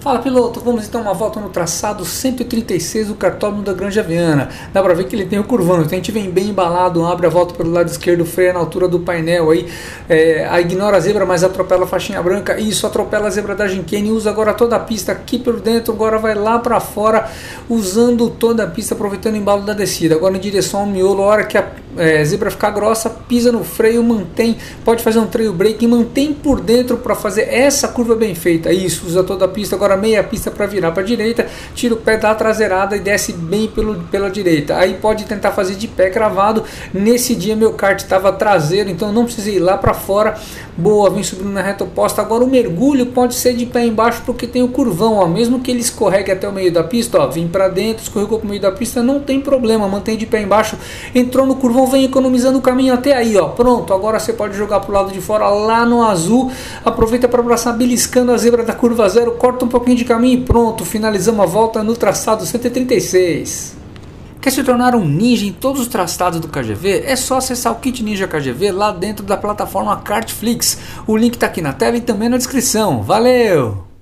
Fala piloto, vamos então uma volta no traçado 136 do cartódromo da Granja Viana. Dá pra ver que ele tem o curvão, então a gente vem bem embalado, abre a volta pelo lado esquerdo, freia na altura do painel aí, ignora a zebra, mas atropela a faixinha branca, isso, atropela a zebra da Ginkene, usa agora toda a pista aqui por dentro, agora vai lá pra fora, usando toda a pista, aproveitando o embalo da descida, agora em direção ao miolo, a hora que a zebra ficar grossa, pisa no freio, mantém, pode fazer um trail brake, mantém por dentro para fazer essa curva bem feita, isso, usa toda a pista, agora meia pista para virar para a direita, tira o pé da traseirada e desce bem pela direita, aí pode tentar fazer de pé cravado. Nesse dia meu kart estava traseiro, então não precisei ir lá para fora, boa, vem subindo na reta oposta. Agora o mergulho pode ser de pé embaixo porque tem o curvão, ó, mesmo que ele escorregue até o meio da pista, ó, vem para dentro, escorregou para o meio da pista, não tem problema, mantém de pé embaixo, entrou no curvão, vem economizando o caminho até aí, ó, pronto, agora você pode jogar para o lado de fora, lá no azul, aproveita para abraçar beliscando a zebra da curva zero, corta um pouquinho de caminho e pronto, finalizamos a volta no traçado 136. Quer se tornar um ninja em todos os traçados do KGV? É só acessar o Kit Ninja KGV lá dentro da plataforma Kartflix. O link está aqui na tela e também na descrição. Valeu!